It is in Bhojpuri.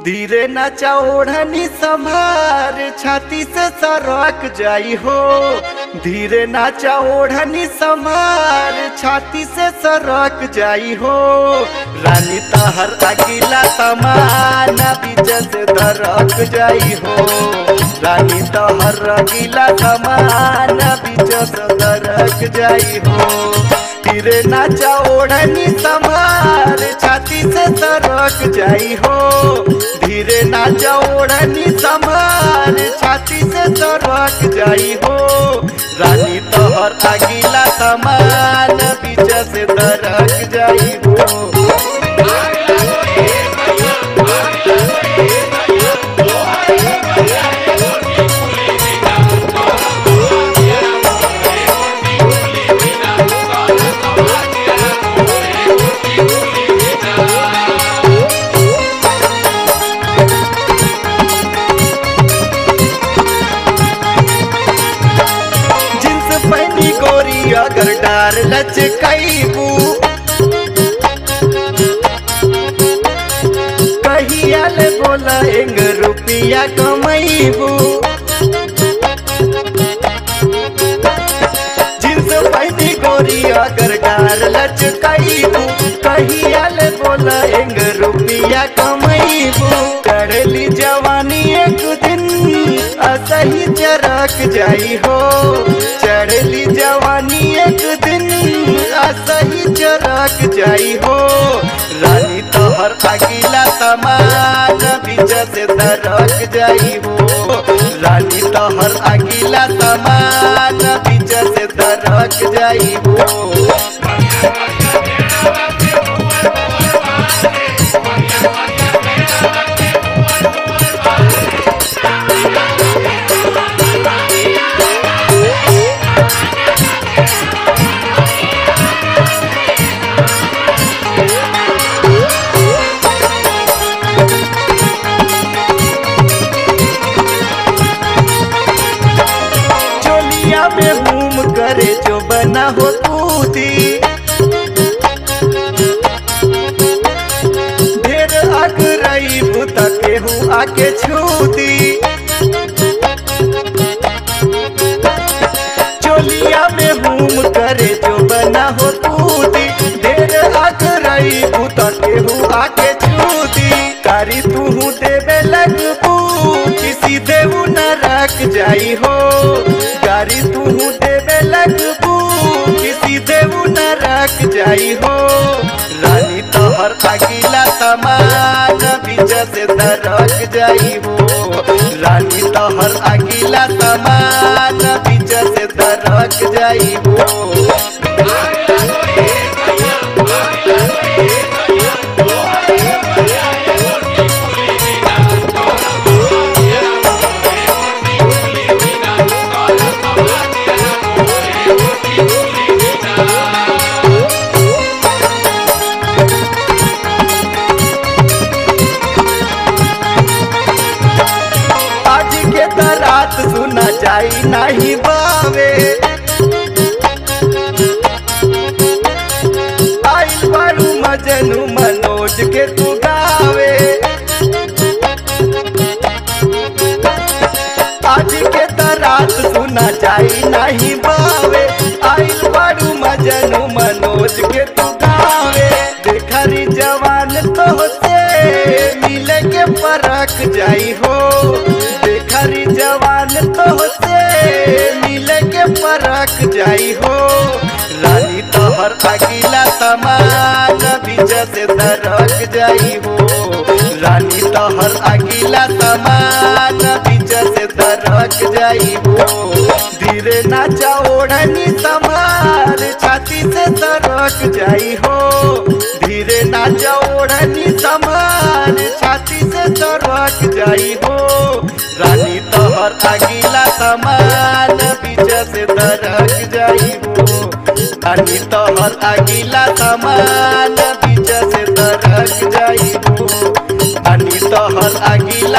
धीरे नाचा ओढ़नी संभार छाती से सरक जाई हो। धीरे नाचा ओढ़नी संभार छाती से सरक जाई हो। रानी तहर अगिला समान बीच से दरक जाई हो। रानी तहर अगिला समान बीच से दरक जाई हो। धीरे नाचा ओढ़नी संभार छाती से सरक जाई हो। धीरे नाचा ओढ़नी संभार छाती से सरक जाई हो। रानी तोहर अगिला समान बीच से दरक जाई हो। अगर डार लचकैबू कहिया ले बोला एंग रुपया कमैबू। जींस पहनी गोरी अगर डार लचकैबू कहिया ले बोला एंग रुपया कमैबू। चढ़ली जवानी एक दिन असही चरक जाई हो। चढ़ली जवानी एक दिन असही चरक जाई हो। रानी तोहर अगिला समान बीच से दरक जाई हो। रानी तोहर अगिला समान बीच से दरक जाई हो। करे जो बना हो कूदी ढेर अग रही भूता केहू आके छूती। चोलिया में घूम करे जो बना हो कूदी ढेर अग रही भूता केहू आके छूती। कारी तू देवे लगबू किसी देवू न रख जाई हो। कारी तू देवे लगबू किसी देवू न रख जाई हो। रानी तोहर अगिला समान बीच से दरक जाई हो। रानी तोहर अगिला समान बीच से दरक जाई हो। रात सुना जाई नहीं बावे आइल बारू मजनू मनोज के तू गावे। आज के रात सुना जाई नहीं बावे आइल बारू मजनू मनोज के तू गावे। देखरी जवान तो से मिले के परख जाई हो। देखरी जवान तो से मिले के परख जाई हो। रानी तोहर अगिला समान बीच से दरक जाई हो। रानी तोहर अगिला समान बीच से दरक जाई हो। धीरे नाचा ओढ़नी संभार छाती से दरक जाई हो। धीरे नाचा ओढ़नी संभार छाती से दरक जाई हो। रानी तोहर अगिला समान बीच से दरक जाई हो। रानी तोहर अगिला समान बीच से दरक जाई हो। रानी तोहर अगिला